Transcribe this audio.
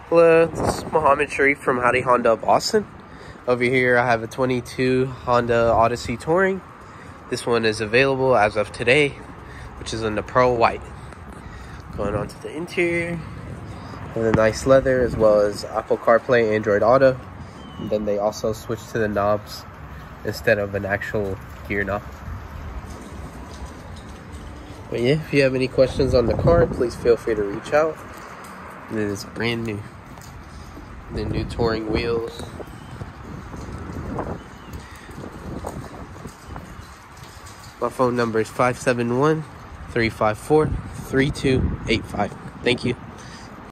Hello, this is Mohamed from Howdy Honda of Austin. Over here I have a 22 Honda Odyssey Touring. This one is available as of today, which is in the pearl white. Going on to the interior, with a nice leather as well as Apple CarPlay, Android Auto. And then they also switched to the knobs instead of an actual gear knob. But yeah, if you have any questions on the car, please feel free to reach out. It is brand new. The new touring wheels. My phone number is 571-354-3285. Thank you.